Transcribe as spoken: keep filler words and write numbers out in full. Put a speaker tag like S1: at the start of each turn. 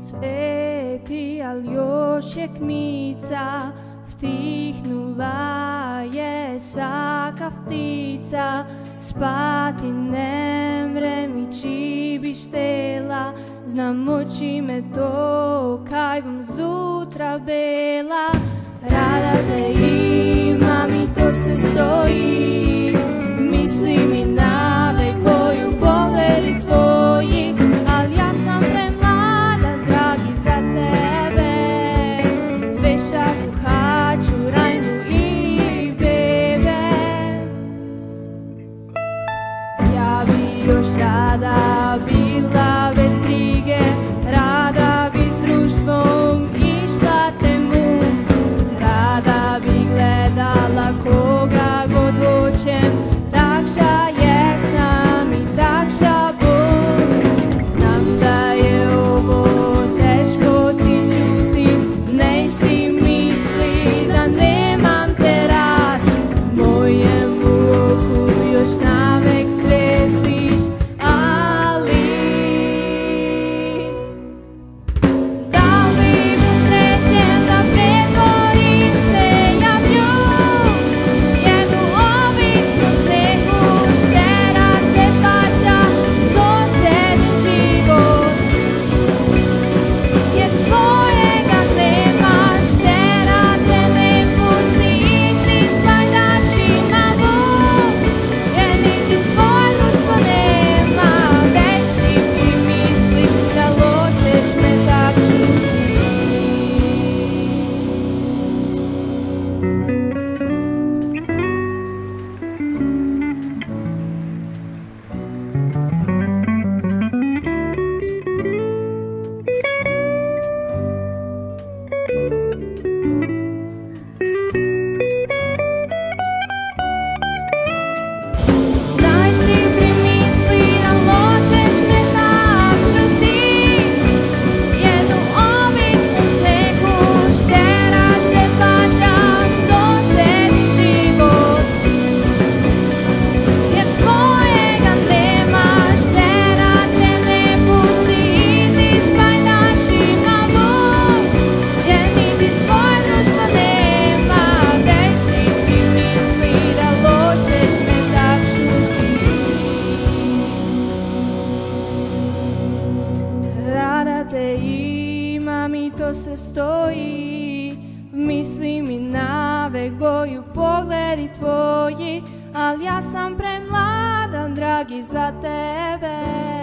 S1: sveti, al još je kmica, vtihnula je saka ptica, spati ne mre mi či bi štela, znam oči me to, kaj bom zutra bela. Rada te imam i to se stoji, misli mi nave koju pogledi tvoji, al ja sam premlada, dragi, za tebe. Veša kuhaču, rajnu i bebe. Ja bi još rada bila bez brige, rada bi s društvom išla temu, rada bi gledala koga god hoćem, takša jesam i takša bom. Znam da je ovo teško ti čuti, nej si misli da nemam te rad, mojemu oku još navek svetliš, ali da li bez srećem da pretvorim se ja v nju, jednu običnu snehu, štera se pača sosedin život, jer svojega nemaš, štera te ne pusti i ti spajdašima vuk, jer niti svoj društvo nema, već si primisli da ločeš me tak čuti. Daj si primisli da ločeš me tak čuti, jednu običnu snehu, štera se pača sosedin život, jer svojega nemaš, štera te ne pusti i ti spajdašima vuk, jer niti svoj društvo nema, već si primisli da ločeš me tak čuti. Rada te imam i to se stoji, misli mi navek boju pogledi tvoji, al ja sam premladan, dragi, za tebe.